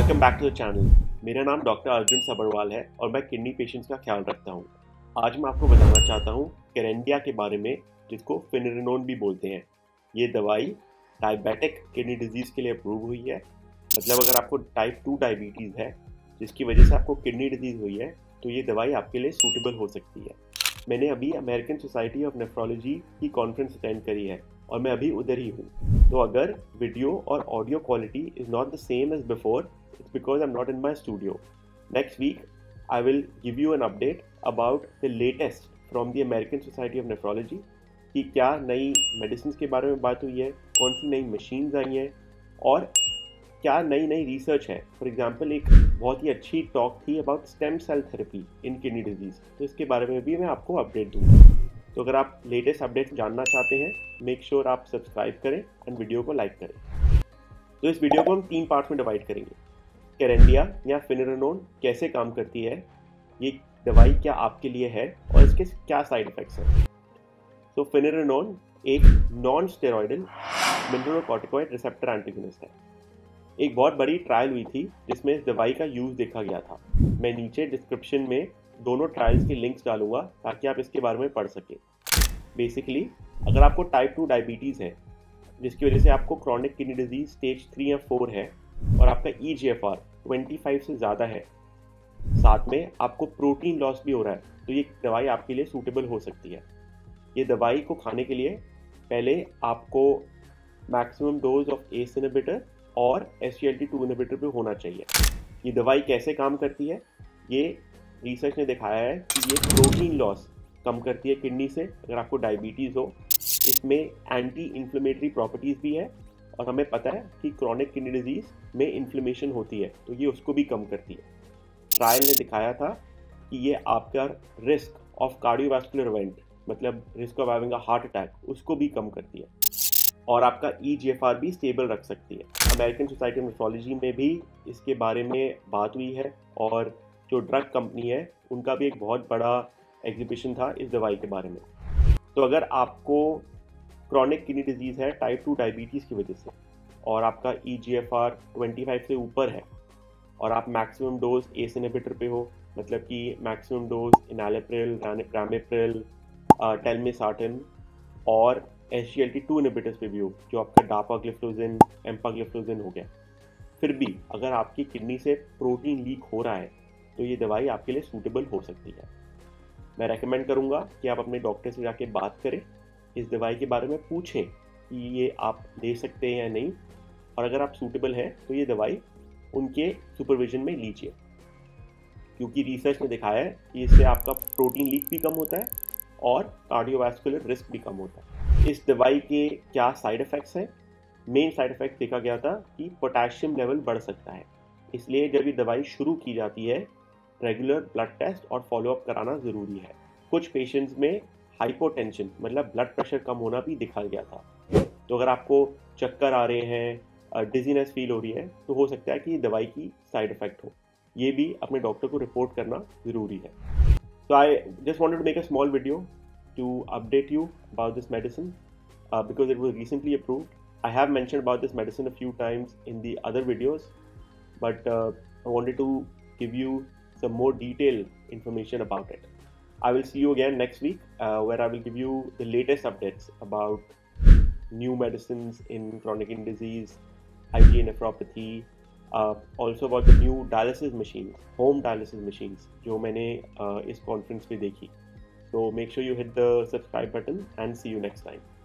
Welcome back to the channel. मेरा नाम doctor Arjun Sabharwal है और मैं किडनी पेशेंट्स का ख्याल रखता हूँ। आज मैं आपको बताना चाहता हूँ केरेंडिया के बारे में, जिसको फिनेरेनोन भी बोलते हैं। ये दवाई डायबिटिक किडनी डिजीज़ के लिए अप्रूव हुई है। मतलब अगर आपको टाइप 2 डायबिटीज़ है जिसकी वजह से आपको किडनी डिजीज़ हुई है तो ये दवाई आपके लिए सूटेबल हो सकती है। मैंने अभी अमेरिकन सोसाइटी ऑफ नेफ्रोलॉजी की कॉन्फ्रेंस अटेंड करी है और मैं अभी उधर ही हूँ। तो अगर वीडियो और audio quality is not the same as before, it's because I'm not in my studio. Next week, I will give you an update about the latest from the American Society of Nephrology कि क्या नई medicine के बारे में बात हुई है, कौन सी नई मशीन्स आई हैं और क्या नई नई रिसर्च है। फॉर एग्जांपल एक बहुत ही अच्छी टॉक थी about stem cell therapy in kidney disease, तो इसके बारे में भी मैं आपको अपडेट दूंगा। तो अगर आप लेटेस्ट अपडेट जानना चाहते हैं, मेक श्योर आप सब्सक्राइब करें एंड वीडियो को लाइक करें। तो इस वीडियो को हम 3 पार्ट्स में डिवाइड करेंगे। केरेंडिया या फिनेरेनोन कैसे काम करती है, ये दवाई क्या आपके लिए है और इसके क्या साइड इफेक्ट्स हैं। तो फिनेरेनोन एक non steroidal mineralocorticoid receptor antagonist है। एक बहुत बड़ी ट्रायल हुई थी जिसमें इस दवाई का यूज़ देखा गया था। मैं नीचे डिस्क्रिप्शन में दोनों ट्रायल्स के लिंक्स डालूंगा ताकि आप इसके बारे में पढ़ सकें। बेसिकली अगर आपको टाइप 2 डायबिटीज़ है जिसकी वजह से आपको क्रॉनिक किडनी डिजीज स्टेज 3 या 4 है और आपका EGFR 25 से ज़्यादा है, साथ में आपको प्रोटीन लॉस भी हो रहा है, तो ये दवाई आपके लिए सूटेबल हो सकती है। ये दवाई को खाने के लिए पहले आपको maximum dose of ACE inhibitor और SGLT2 इनहिबिटर पे होना चाहिए। ये दवाई कैसे काम करती है, ये रिसर्च ने दिखाया है कि ये प्रोटीन लॉस कम करती है किडनी से। अगर आपको डायबिटीज़ हो, इसमें एंटी इन्फ्लेमेटरी प्रॉपर्टीज़ भी है और हमें पता है कि क्रॉनिक किडनी डिजीज़ में इन्फ्लेमेशन होती है, तो ये उसको भी कम करती है। ट्रायल ने दिखाया था कि ये आपका रिस्क ऑफ कार्डियोवास्कुलर इवेंट, मतलब risk of having a heart attack, उसको भी कम करती है और आपका EGFR भी स्टेबल रख सकती है। अमेरिकन सोसाइटी ऑफ नेफ्रोलॉजी में भी इसके बारे में बात हुई है और जो ड्रग कंपनी है उनका भी एक बहुत बड़ा एग्जीबिशन था इस दवाई के बारे में। तो अगर आपको क्रॉनिक किडनी डिजीज़ है टाइप 2 डायबिटीज़ की वजह से और आपका EGFR 25 से ऊपर है और आप मैक्सिमम डोज ACE इनहिबिटर पे हो, मतलब कि maximum dose enalapril, ramipril, telmisartan और SGLT2 इनहिबिटर्स पे भी हो, जो आपका डापाग्लिफ्लोजिन, एम्पाग्लिफ्लोजिन हो गया, फिर भी अगर आपकी किडनी से प्रोटीन लीक हो रहा है तो ये दवाई आपके लिए सूटेबल हो सकती है। मैं रेकमेंड करूँगा कि आप अपने डॉक्टर से जाके बात करें, इस दवाई के बारे में पूछें कि ये आप ले सकते हैं या नहीं, और अगर आप सूटेबल हैं तो ये दवाई उनके सुपरविजन में लीजिए, क्योंकि रिसर्च ने दिखाया है कि इससे आपका प्रोटीन लीक भी कम होता है और कार्डियोवास्कुलर रिस्क भी कम होता है। इस दवाई के क्या साइड इफ़ेक्ट्स हैं? मेन साइड इफ़ेक्ट देखा गया था कि पोटेशियम लेवल बढ़ सकता है, इसलिए जब ये दवाई शुरू की जाती है रेगुलर ब्लड टेस्ट और फॉलोअप कराना ज़रूरी है। कुछ पेशेंट्स में हाइपोटेंशन, मतलब ब्लड प्रेशर कम होना भी दिखा गया था। तो अगर आपको चक्कर आ रहे हैं, डिजीनेस फील हो रही है, तो हो सकता है कि दवाई की साइड इफ़ेक्ट हो। ये भी अपने डॉक्टर को रिपोर्ट करना ज़रूरी है। So I just wanted to make a small video to update you about this medicine because it was recently approved. I have mentioned about this medicine a few times in the other videos, but I wanted to give you some more detailed information about it. I will see you again next week where I will give you the latest updates about new medicines in chronic kidney disease, IgA nephropathy, also about the new dialysis machines, home dialysis machines, जो मैंने इस conference पे देखी. So make sure you hit the subscribe button and see you next time.